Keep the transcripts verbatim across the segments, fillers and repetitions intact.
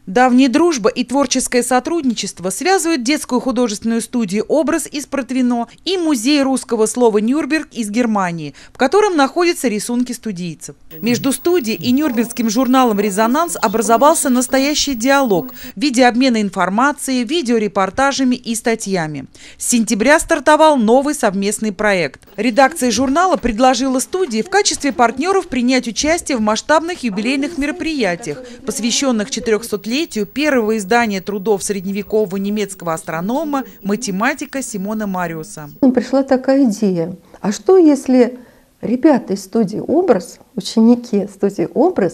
Давняя дружба и творческое сотрудничество связывают детскую художественную студию «Образ» из Протвино и музей русского слова «Нюрнберг» из Германии, в котором находятся рисунки студийцев. Между студией и нюрнбергским журналом «Резонанс» образовался настоящий диалог в виде обмена информацией, видеорепортажами и статьями. С сентября стартовал новый совместный проект. Редакция журнала предложила студии в качестве партнеров принять участие в масштабных юбилейных мероприятиях, посвященных четырехсотлетию первого издания трудов средневекового немецкого астронома, математика Симона Мариуса. Пришла такая идея. А что, если ребята из студии «Образ», ученики студии «Образ»,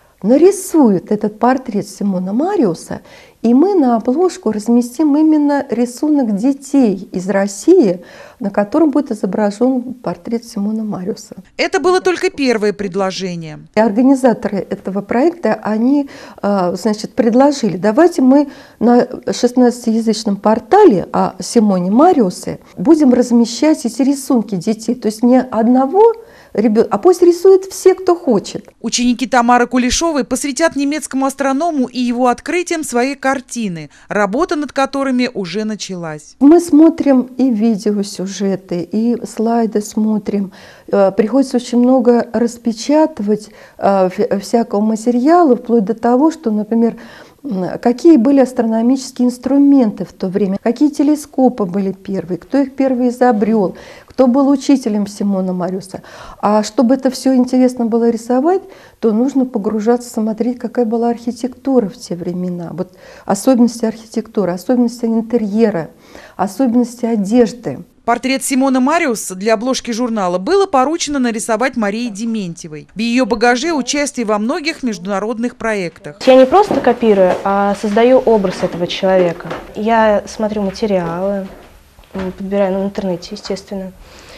нарисуют этот портрет Симона Мариуса, и мы на обложку разместим именно рисунок детей из России, на котором будет изображен портрет Симона Мариуса. Это было только первое предложение. И организаторы этого проекта, они, значит, предложили, давайте мы на шестнадцатиязычном портале о Симоне Мариусе будем размещать эти рисунки детей, то есть не одного ребенка, а пусть рисуют все, кто хочет. Ученики Тамары Кулешовой посвятят немецкому астроному и его открытиям свои картины, работа над которыми уже началась. Мы смотрим и видеосюжеты, и слайды смотрим. Приходится очень много распечатывать всякого материала, вплоть до того, что, например, какие были астрономические инструменты в то время, какие телескопы были первые, кто их первый изобрел, кто был учителем Симона Мариуса. А чтобы это все интересно было рисовать, то нужно погружаться, смотреть, какая была архитектура в те времена. Вот особенности архитектуры, особенности интерьера, особенности одежды. Портрет Симона Мариуса для обложки журнала было поручено нарисовать Марии Дементьевой. В ее багаже участие во многих международных проектах. Я не просто копирую, а создаю образ этого человека. Я смотрю материалы, подбираю в интернете, естественно.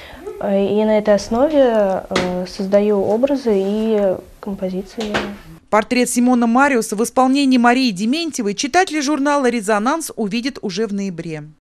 И на этой основе создаю образы и композиции. Портрет Симона Мариуса в исполнении Марии Дементьевой читатели журнала «Резонанс» увидят уже в ноябре.